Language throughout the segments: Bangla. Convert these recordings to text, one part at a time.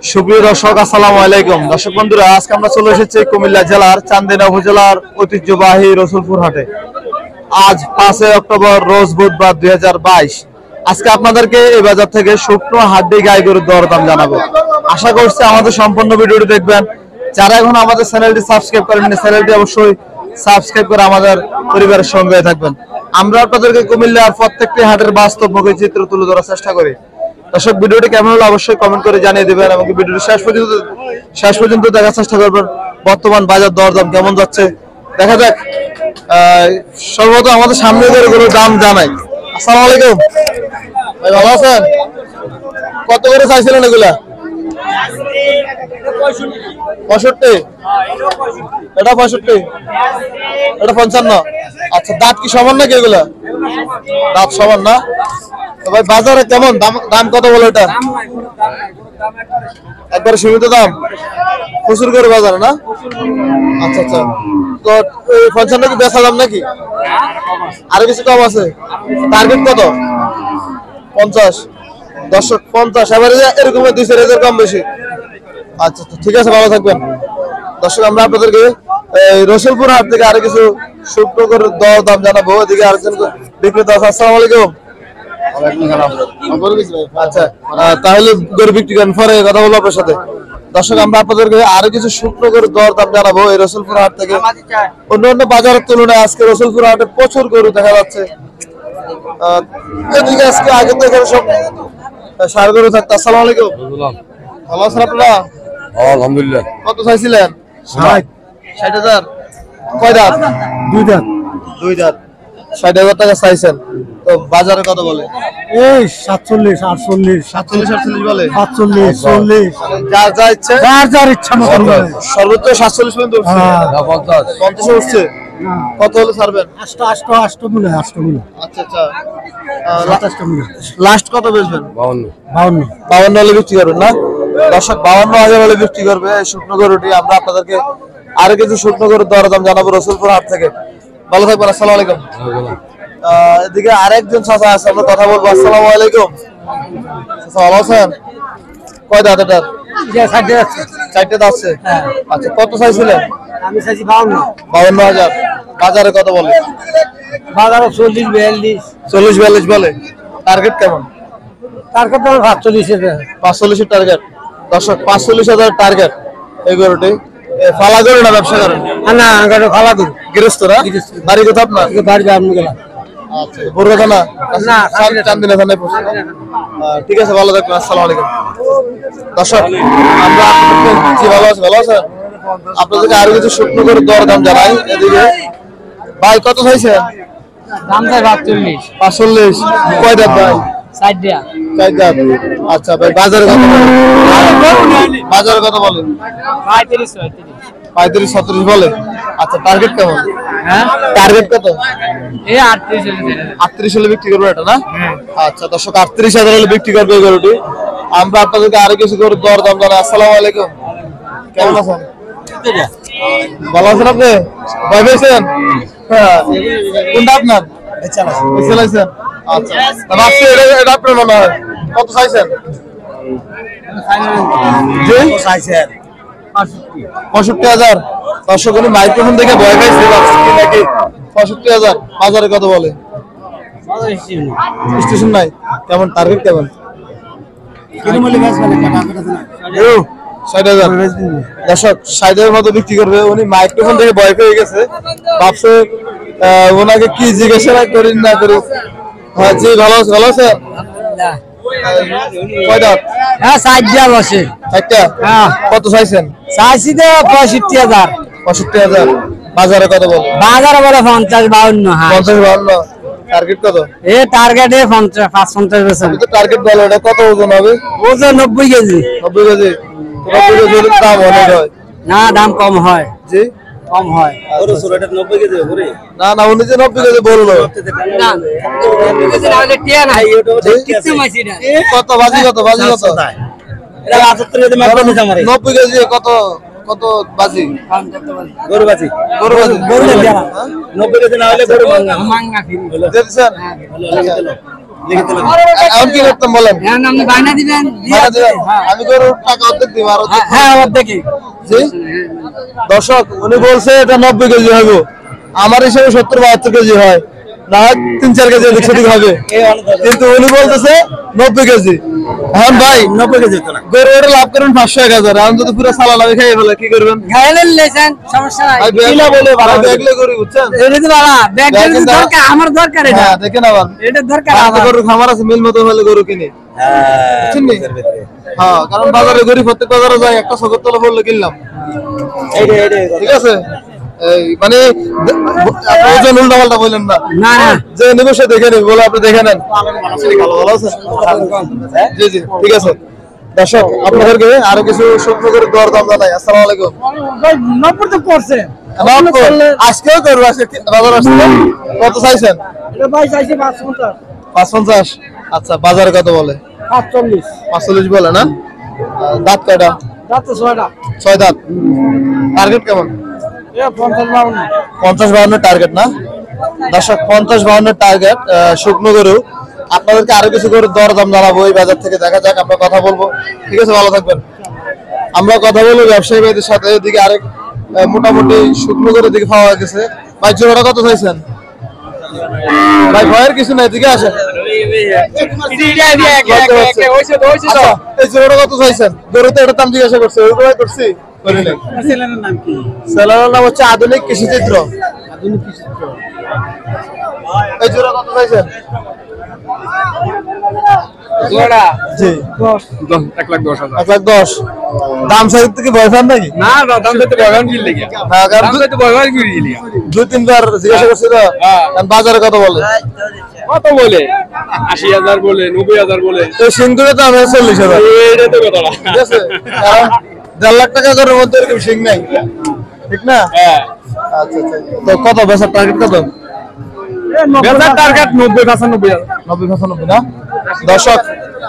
সুপ্রিয় দর্শক, আসসালামু আলাইকুম। দর্শক বন্ধুরা, আজকে আমরা চলে এসেছি কুমিল্লা জেলার চান্দিনা উপজেলার ঐতিহ্যবাহী রসুলপুর হাটে। আজ 5 অক্টোবর, রোজ বুধবার 2022। আজকে আপনাদেরকে এই বাজার থেকে শুকনো হাড্ডি গাই গরুর দরদাম জানাবো। আশা করছি আমাদের সম্পূর্ণ ভিডিওটি দেখবেন। যারা এখন আমাদের চ্যানেলটি সাবস্ক্রাইব করেননি, চ্যানেলটি অবশ্যই সাবস্ক্রাইব করে আমাদের পরিবারের সঙ্গে থাকবেন। আমরা আপনাদেরকে কুমিল্লার প্রত্যেকটি হাটের বাস্তব চিত্র তুলে ধরার চেষ্টা করি। দর্শক, ভিডিওটি কেমন হলো অবশ্যই কমেন্ট করে জানিয়ে দেবেন এবং ভিডিওটি শেষ পর্যন্ত দেখার চেষ্টা করবেন। বর্তমান বাজার দরদাম কেমন যাচ্ছে দেখা যাক। সর্বপ্রথম আমাদের সামনে গরুগুলোর দাম জানাই। আসসালামু আলাইকুম ভাই, ভালো আছেন? কত করে চাইছিলেন এগুলা? 65, এটা 65, এটা 55। আচ্ছা, দাঁত কি সমান নাকি এগুলা? দাঁত সমান না? তো ভাই বাজারে কেমন দাম কত বলো এটা? একবারে সীমিত দাম, প্রচুর করে বাজারে না? আচ্ছা আচ্ছা, তো 55 কি বেচা দাম নাকি? আরো কিছু কম আছে? টার্গেট কত? 50। দর্শক 50, এবারে এরকম 2-4 কম বেশি। আচ্ছা আচ্ছা, ঠিক আছে, ভালো থাকবেন। দর্শক, আমরা আপনাদেরকে রসুলপুর হাট থেকে আরো কিছু শুকনো করে দর দাম জানাবো। এদিকে আরেকজন বিক্রেতা আছে। আসসালামু আলাইকুম। আচ্ছা, তাহলে গরু বিক্রি করেন, পরে কথা বলবো আপনার সাথে। দর্শক, আমরা আপনাদেরকে আরো কিছু শুকনো করে দর দাম জানাবো এই রসুলপুর হাট থেকে। অন্যান্য বাজারের তুলনায় আজকে রসুলপুর হাটে প্রচুর গরু দেখা যাচ্ছে। এদিকে আজকে আগে তো এখানে সব সার গরু থাকতো। আসসালামু আলাইকুম। ভালো আছেন আপনারা? আলহামদুলিল্লাহ। কত চাইছিলেন? 60,000। কয় দাঁত? 2 দাঁত। 2 দাঁত। 60,000 টাকা চাইছেন, তো বাজারে কত বলে? এই 47, 48, 47-48 বলে। 45, 40, যার যা ইচ্ছে, যার ইচ্ছা মতন বলে। সর্বোচ্চ 47 পর্যন্ত উঠছে। 50 উঠছে। কত হলে ছাড়বেন? 8 মূল্য। আচ্ছা আচ্ছা, 27 মূল্য। লাস্ট কত বেচবেন? 52। 52 হলে বিক্রি করবেন না? দর্শক, 52,000 হলে বিক্রি করবে এই শুকনো গরুটি। আমরা আপনাদেরকে আরো কিছু শুকনো গরুর দরদাম জানাবো রসুলপুর হাট থেকে। ভালো থাকবেন। আসসালামু আলাইকুম। এদিকে আরেকজন চাচা আছে, আমরা কথা বলবো। আসসালামু আলাইকুম। চাচা, ভালো আছেন? কয় দাঁত এটার? 4টে দাঁত আছে। আচ্ছা, কত চাইছিলেন? আমি চাইছি 52। 52,000। বাজারে কত বলে? বাজারে 40-42 বলে। টার্গেট কেমন? টার্গেট 45 এর। 45 এর টার্গেট। দর্শক, 45,000 টার্গেট এই গরুটি। ফালা গরু না ব্যবসা করেন? না, গাড়ি ফালা দিন। গৃহস্থরা? বাড়ি কোথা আপনার? বাড়ি যাবো গেলা। আচ্ছা, বড় থানা? না, চান্দিনা থানায় পড়ছে। ঠিক আছে, ভালো থাকবেন। আসসালামু আলাইকুম। দর্শক, আমরা ভালো আছেন? আপনাদেরকে আরো কিছু শুকনো করে দর দাম জানাই। এদিকে ভাই কত চাইছেন? দাম চাই 45। 45। কয় দাঁত ভাই? 60 টাকা। 4 দাঁত। আচ্ছা ভাই, বাজারে কত বলে? বাজারে কত বলে? 35-36 বলে। আচ্ছা, টার্গেট কেমন? হ্যাঁ, টার্গেট কত? এই 38 হলে বিক্রি করবে এটা না? আচ্ছা দর্শক, 38,000 হলে বিক্রি করবে এই গরুটি। আমরা আপনাদেরকে আরো কিছু গরুর দর দাম জানাই। আসসালামু আলাইকুম। কেমন আছেন? ভালো আছেন আপনি? ভয় পেয়েছেন? হ্যাঁ। কোনটা আপনার? আচ্ছা, এটা আপনার মনে হয়। কত চাইছেন? জি, 65,000। দর্শক, মাইক্রোফোন দেখে ভয় পাইছে নাকি? 65,000। বাজারে কত বলে? স্টেশন নাই। কেমন টার্গেট কেমন? 60,000। দর্শক, 60,000 মতো বিক্রি করবে। উনি মাইক্রোফোন দেখে ভয় পেয়ে গেছে, ভাবছে ওনাকে কি জিজ্ঞাসা করি না করি। হ্যাঁ জি, ভালো আছে। কয় দাঁত? হ্যাঁ, 60 টাকা বসে। একটা? হ্যাঁ। কত চাইছেন? চাইছি তো 65,000। 65,000। বাজারে কত বলে? বাজারে বলে 50-52। হ্যাঁ, 50-52। টার্গেট কত? এ টার্গেটে 50-55 বেচেন। তো টার্গেট বলো, এটা কত ওজন হবে? ওজন 90 কেজি। 90 কেজি। 90 কেজির দাম অনেক হয়। না, দাম কম হয়। জি, কম হয়। না, উনি যে 90 কেজি বললো। কত বাজি? 90 কেজি কত বাজি? গরু বাজি। 90 কেজি না হলে গরু মাঙ্গা। এখন কি করতাম বলেন? এখন আপনি বায়না দিবেন, দিয়ে ভাড়া দিবেন? হ্যাঁ। আমি গরুর টাকা অর্ধেক দিব আর অর্ধেক হ্যাঁ অর্ধেকই। জি? দর্শক উনি বলছে এটা 90 কেজি হবে, আমার হিসেবে 70-72 কেজি হয়, না 3-4 কেজি এদিক সেদিক হবে, কিন্তু উনি বলতেছে 90 কেজি। এখন ভাই 90 কেজি তো না। গরু ওটা লাভ করেন 500-1000, এখন যদি পুরো সালান আমি খাই ফেলে কি করবেন? গায়ে লেছেন, সমস্যা নাই। ভাই কিনা বলে ভাড়া দেখলে গরু বুঝছেন? এটা তো বাবা, ব্যাগ ব্যাগ যদি কিন্তু- দরকার, আমার দরকার এটা। হ্যাঁ দেখেন আবার এটা দরকার আমার আমার। গরুর খামার আছে, মিল মতো হলে গরু কিনি। বুঝছেন নি? হ্যাঁ, কারণ বাজারে গরু প্রত্যেক বাজারে যায়, একটা শখের তলা পড়লে কিনলাম, ঠিক আছে? এই মানে ওজন উল্টা পাল্টা বললেন না, না না, যে নেবে সে দেখে নেবে, বলে আপনি দেখে নেন। ভালো আছেন? জি জি ঠিক আছে। দর্শক আপনাদেরকে আরো কিছু শুকনো করে দর দাম জানাই। আসসালামু আলাইকুম। 90 তো করছে। আজকেও করবো, আজকে বাজার আসছে, কত চাইছেন? এটা ভাই চাইছে 550, 550। আচ্ছা, বাজারে কত বলে? 45। 45 বলে না? দাঁত কয়টা? যাচ্ছে 6টা। 6 দাঁত। টার্গেট কেমন? এ 50-52। 50-52 টার্গেট না? দর্শক 50-52 টার্গেট শুকনো গরু। আপনাদেরকে আরো কিছু গরুর দরদাম জানাবো এই বাজার থেকে, দেখা যাক, আমরা কথা বলবো, ঠিক আছে? ভালো থাকবেন। আমরা কথা বলবো ব্যবসায়ী ভাইদের সাথে। এদিকে আরেক মোটামুটি শুকনো গরুর দিকে পাওয়া গেছে। ভাই জোড়াটা কত চাইছেন? ভাই ভয়ের কিছু নাই, দিকে আসেন। আচ্ছা, এই জোড়াটা কত চাইছেন? গরুতে এটার দাম জিজ্ঞাসা করছে, ওই ভাই করছি করি নাই। ছেলের নাম কি? সেলারের নাম হচ্ছে আধুনিক কৃষি চিত্র। এই জোড়া কত চাইছেন? জোড়া জি 1,10,000। 1,10,000। দাম সাইড থেকে ভয় পান নাকি? না দাম তো বয়গান কি লাগি? না, কারণ দাম তো বয়গান কি লাগি? 2-3 বার জিজ্ঞাসা করছি তো, কারণ বাজারে কত বলে? কত বলে? 80,000 বলে, 90,000 বলে। তো সিংগুড়ে তো আমি 40,000, এটা তো কথা না। ঠিক আছে? কারণ 1.5 লাখ টাকা করে মধ্যে এরকম সিং নাই, ঠিক না? হ্যাঁ। আচ্ছা আচ্ছা, তো কত বেচার টার্গেট কত? বেচার টার্গেট 90-95,000। 90-95 না? দর্শক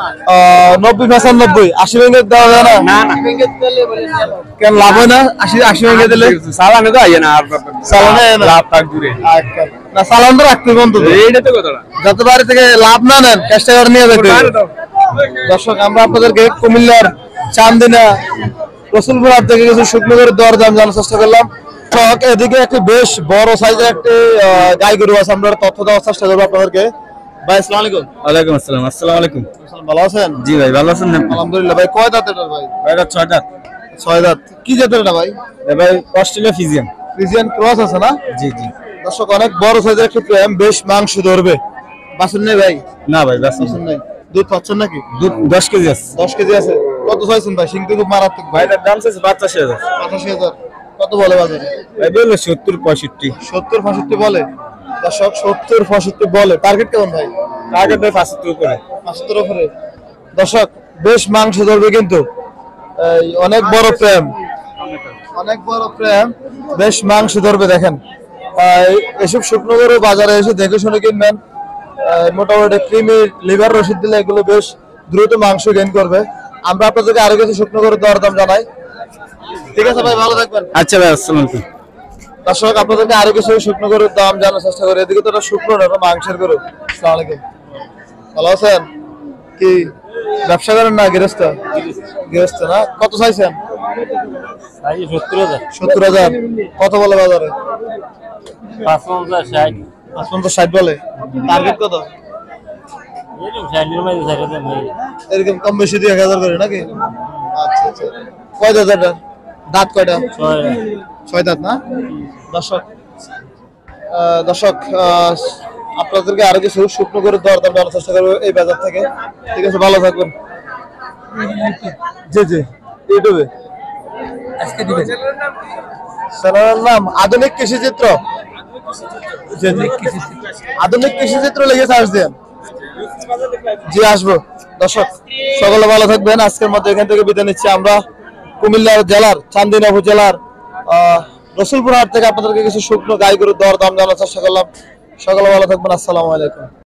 90-95, 80 ভেঙে দেওয়া যায় না? না না। কেন লাভ হয় না? 80 ভেঙে দিলে সালানে তো আইয়া না আর চালানে আয় না। লাভ থাক দূরে। আচ্ছা, না চালান তো রাখতে হবে অন্তত, এইটা তো কথা না। যাতে বাড়ি থেকে লাভ না নেন, ক্যাশটা করে নিয়ে যেতে হবে। দর্শক আমরা আপনাদেরকে কুমিল্লার চান্দিনা রসুলপুর হাট থেকে কিছু শুকনো করে দর দাম জানার চেষ্টা করলাম। দর্শক, এদিকে একটি বেশ বড় সাইজের একটি গাই গরু আছে, আমরা তথ্য দেওয়ার চেষ্টা করবো আপনাদেরকে। ভাই আসসালামু আলাইকুম। ওয়ালাইকুম আসসালাম। আসসালামু আলাইকুম। ভালো আছেন? জি ভাই, ভালো আছেন? আলহামদুলিল্লাহ। ভাই কয় দাঁত এটা? ভাই এটা 6 দাঁত। 6 দাঁত। কি জাতের এটা ভাই? ভাই অস্ট্রেলিয়া ফিজিয়ান। ফ্রিজিয়ান ক্রস আছে না? জি জি। দর্শক অনেক বড় সাইজের একটি প্রেম, বেশ মাংস ধরবে। বাছুর নেই ভাই? না ভাই, বাস বাছুর নেই। দুধ পাচ্ছেন নাকি? দুধ 10 কেজি আছে। 10 কেজি আছে। কত চাইছেন ভাই? সিং তো খুব মারাত্মক ভাই ভাই। এটার দাম চাইছে 85,000। 85,000। কত বলে বাজারে? ভাই বললো 70-65। 70-65 বলে। দর্শক 70-65 বলে। টার্গেট কেমন ভাই? টার্গেট ভাই 75 করে। 75 উপরে। দর্শক বেশ মাংস ধরবে কিন্তু, এই অনেক বড় প্রেম, অনেক বড় প্রেম, বেশ মাংস ধরবে। দেখেন এসব শুকনো গরু বাজারে এসে দেখে শুনে কিনবেন। মোটামুটি ক্রিমি লিভার রসিদ দিলে এগুলো বেশ দ্রুত মাংস গেইন করবে। আমরা আপনাদেরকে আরো কিছু শুকনো গরুর দরদাম জানাই, ঠিক আছে ভাই? ভালো থাকবেন। আচ্ছা ভাই, আসসালামু আলাইকুম। দর্শক আপনাদেরকে আরো কিছু শুকনো গরুর দাম জানার চেষ্টা করি। এদিকে তো এটা শুকনো না, এটা মাংসের গরু। আসসালামু আলাইকুম। ভালো আছেন? কি ব্যবসা করেন না গৃহস্থ? গৃহস্থ না? কত চাইছেন? 70,000। 70,000। কত বলে বাজারে? 55-60। 55-60 বলে। টার্গেট কত? এরকম কম বেশি 1,000 করে নাকি? আচ্ছা আচ্ছা। কয় দাঁত এটা? দাঁত কয়টা? 6 দাঁত না? দর্শক দর্শক আপনাদেরকে আরো কিছু শুকনো করে দরদাম জানার চেষ্টা করবো এই বাজার থেকে, ঠিক আছে? ভালো থাকবেন। জি জি, ইউটিউবে আজকে দিবেন। চ্যানেলের নাম আধুনিক কৃষি চিত্র। জি জি, আধুনিক কৃষি চিত্র লিখে সার্চ দেন। জি আসবো। দর্শক সকলে ভালো থাকবেন। আজকের মধ্যে এখান থেকে বিদায় নিচ্ছি। আমরা কুমিল্লা জেলার চান্দিনা উপজেলার রসুলপুর হাট থেকে আপনাদেরকে কিছু শুকনো গাই গরুর দর দাম জানার চেষ্টা করলাম। সকলে ভালো থাকবেন। আসসালামু আলাইকুম।